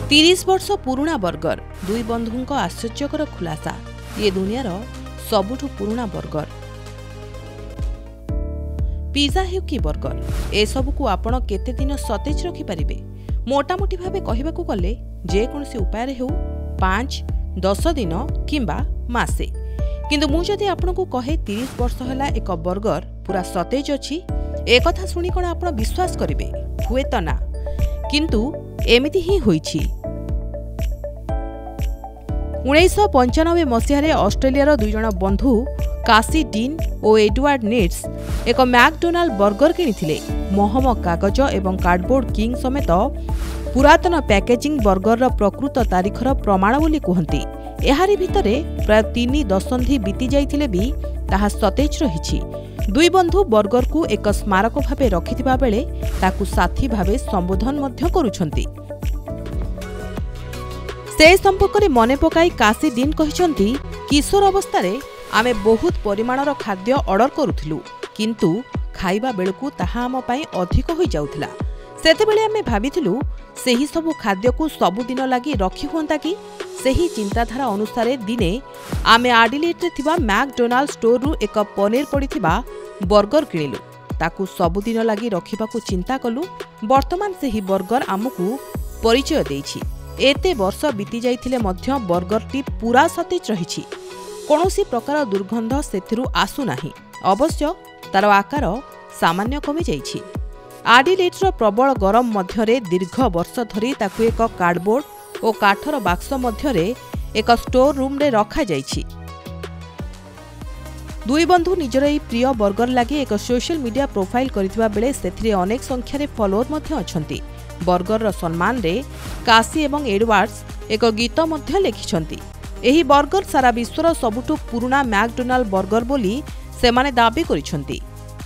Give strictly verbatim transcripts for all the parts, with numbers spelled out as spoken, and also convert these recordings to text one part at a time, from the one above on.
तीस वर्ष पुराणा बर्गर दुई बंधुओं आश्चर्यकर खुलासा ये दुनियार सबुठु पुराणा बर्गर। पिज्जा हेउ कि बर्गर एसबू आपण केते दिन सतेज रखिपारे मोटामोटी भाव कहवाकू गले जेकोसी उपाय हेउ पांच दस दिन किंबा मासे किंतु मु जदि आपनकू कहे तीस वर्ष है एक बर्गर पूरा सतेज अच्छी एक कथा शुणी कौन आप विश्वास करेंगे हुए तो ना किंतु एमिति ही होइछि। उन्नीस पंचानबे मसीह ऑस्ट्रेलिया दुई जन बंधु कासी डीन और एडवार्ड नीड्स एक मैकडोनाल्ड बर्गर किनिथिले। महम कागज एवं कार्डबोर्ड किंग समेत पुरातन पैकेजिंग बर्गर प्रकृत तारीखर प्रमाण बोली कहती। एहारी भितरे प्राय तीन दशंधि बीती जाइथिले भी ताहा सतेज रहिछि। दुई बंधु बर्गर को एक स्मारक भावे रखिथिबा बेले ताकू साथी भावे संबोधन मध्य करूछंती। से संपर्क में मने पकाई कासी डीन कहिसंती किशोर अवस्थारे आमे बहुत परिमाणर खाद्य ऑर्डर करूथिलु किंतु खाइबा बेलकू ताहा आम पई अधिक होई जाउथिला। सेतेबेले आमे भाबिथिलु सेही सबु खाद्य को सबुदिन लागि रखि हुंता कि सेही चिंताधारा अनुसार दिने आमे आडिलेट रे थिबा मैकडोनाल्ड स्टोर रु एक पनीर पड़िथिबा बर्गर किनिलु। ताकू सबुदिन लागि रखिबाकू चिंता कलु। वर्तमान सेही बर्गर आमकू परिचय देइछि। एते वर्ष बीती जाइथिले मध्य बर्गरटी पूरा सतेज रहिछि। कोनोसी प्रकार दुर्गंध सेथिरु आसु नाही। अवश्य तार आकार सामान्य कमी जाइछि। आडिलेटर प्रबल गरम मध्यरे दीर्घ वर्ष धरी ताकू एक कार्डबोर्ड और काठर बाक्स मध्यरे एक स्टोर रूम रे रखा जाइछि। दुई बंधु निजर एई प्रिय बर्गर लागि एक सोशल मीडिया प्रोफाइल करितबा बेले सेथिरे अनेक संख्यार फॉलोअर मध्य अछंती। बर्गर सम्मान रे कासी एवं एडवार्ड्स एक गीत मध्य लिखिछंती। एही बर्गर सारा विश्वर सबुठु पुराना मैकडोनाल्ड बर्गर बोली सेमाने दाबी करिछंती।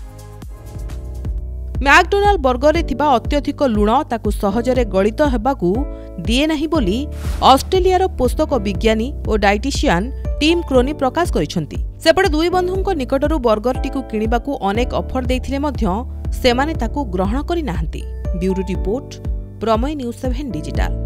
मैकडोनाल्ड बर्गर रे थिबा अत्यधिक लुण ताकू सहजरे गलित हेबाकू दिए नाही बोली ऑस्ट्रेलियार पोषक विज्ञानी और डाइटिशियन टीम क्रोनी प्रकाश करिछंती। सेपटे दुई बंधुंक निकटरू बर्गर टीकू किनिबाकू अनेक ऑफर देइथिले मध्य सेमाने ताकू ग्रहण करि नाहंती। Bureau report Prameya news seven digital.